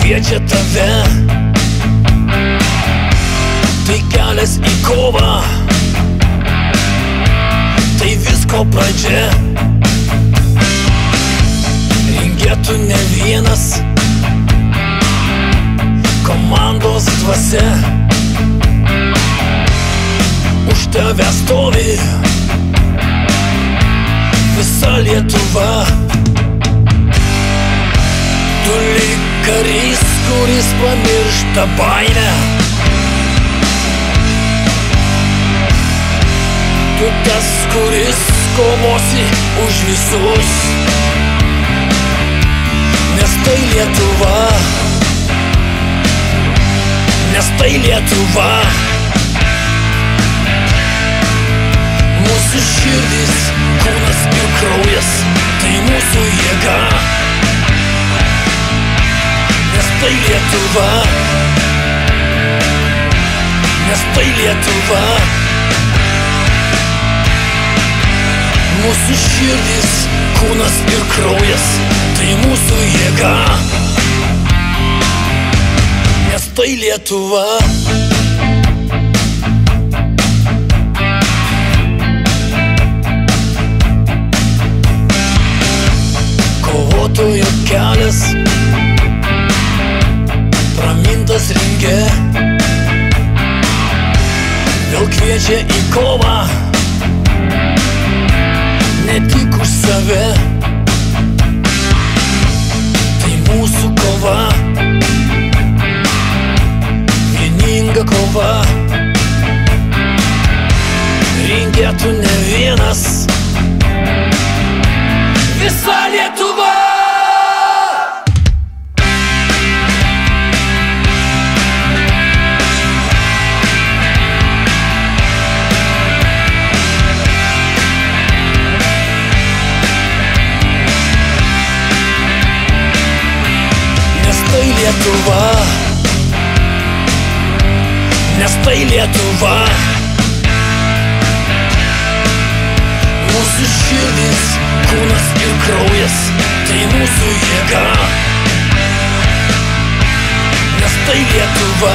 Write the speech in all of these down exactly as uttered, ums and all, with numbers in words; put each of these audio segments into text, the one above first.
kviečia tave. Tai kelias į kovą, tai visko pradžia. Ringėtų ne vienas, komandos dvasia. Už tave stovi visa Lietuva. Tu lyg karys, kuris pamiršta baimę. Tu tas, kuris kovosi už visus. Nes tai Lietuva, nes tai Lietuva. Mūsų širdis, kūnas ir kraujas, tai mūsų jėga. Nes tai Lietuva, nes tai Lietuva. Mūsų širdis, kūnas ir kraujas, tai mūsų jėga. Nes tai Lietuva. Kovotojo kelias pramintas ringe, vėl kviečia į kovą, ne tik už save. Tai mūsų kova, vieninga kova. Ringėtų ne vienas, visa Lietuva. Lietuva, nes tai Lietuva. Mūsų širdis, kūnas ir kraujas, tai mūsų jėga. Nes tai Lietuva,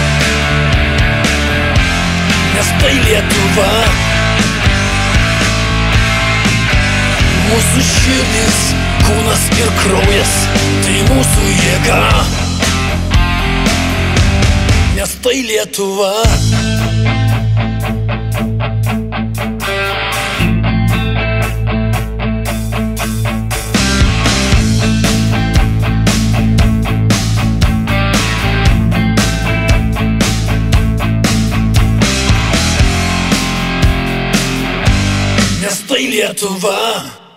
nes tai Lietuva. Mūsų širdis, kūnas ir kraujas, tai mūsų jėga. Nes tai Lietuva. Nes tai Lietuva.